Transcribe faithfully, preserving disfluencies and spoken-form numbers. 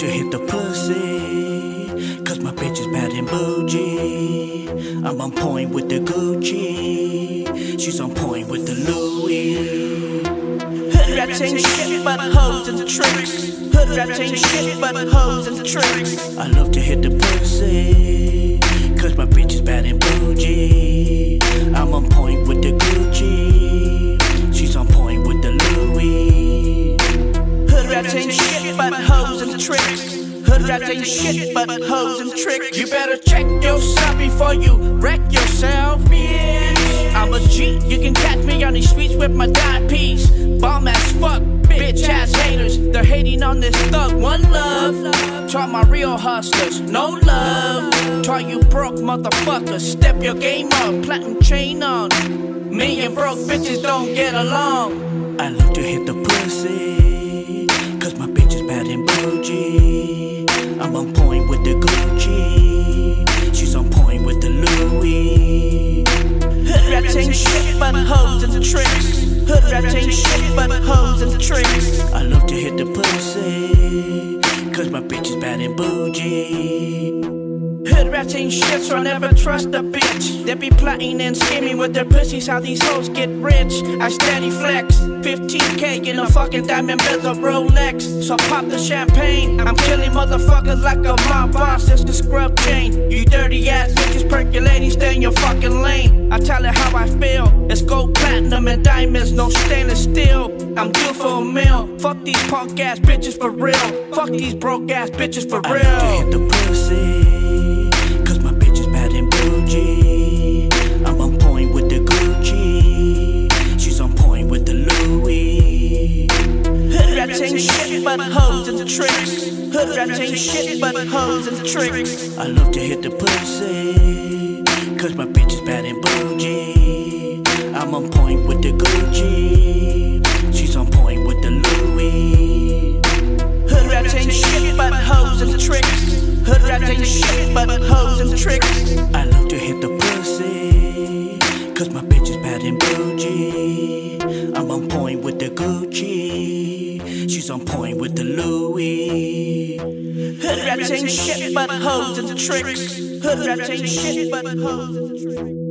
to hit the pussy, cause my bitch is bad and bougie. I'm on point with the Gucci, she's on point with the Louis. Hood rats ain't shit but hoes and tricks. Hood rats ain't shit but hoes and tricks. I love to hit the pussy, cause my bitch is bad and bougie. I'm on point with the Gucci, she's on point with the Louis. Hood rats ain't shit but hoes and tricks. Hood rats ain't shit but hoes and tricks. You better check yourself before you wreck yourself, bitch. I'm a G, you can catch me on these streets with my dime piece. Bomb ass fuck, bitch ass haters. They're hating on this thug, one love. Try my real hustlers, no love. Try you broke motherfuckers, step your game up, platinum chain on. Me and broke bitches don't get along. I love to hit the pussy, cause my bitch is bad and bougie. I'm on point with the Gucci, she's on point with the Louis. Hood rats ain't shit but hoes and tricks. Hood rats ain't shit but hoes and tricks. I love to hit the pussy, cause my bitch is bad and bougie. Hood rats ain't shit, so I never trust a bitch. They be plotting and scheming with their pussies, how these hoes get rich. I steady flex, fifteen K in a fucking diamond bezel Rolex. So pop the champagne, I'm killing motherfuckers like a mob boss, it's the scrub chain. You dirty ass bitches percolating, stay in your fucking lane. I tell it how I feel, it's gold, platinum and diamonds, no stainless steel. I'm due for a meal, fuck these punk ass bitches for real. Fuck these broke ass bitches for real. I love to hit the pussy, cause my bitch is bad and bougie. I'm on point with the Gucci, she's on point with the Louis. Hood rats ain't shit but hoes and tricks. Hood rats ain't shit but hoes and tricks. I love to hit the pussy, cause my bitch is bad and bougie. I'm on point with the Gucci, she's on point with the Louis. Hood rats ain't shit but hoes and tricks. Hood rats ain't shit but hoes and tricks. I love to hit the pussy, cause my bitch is bad and bougie. I'm on point with the Gucci, she's on point with the Louis. Hood rats ain't shit but hoes and tricks. Hood rats ain't shit but hoes and tricks.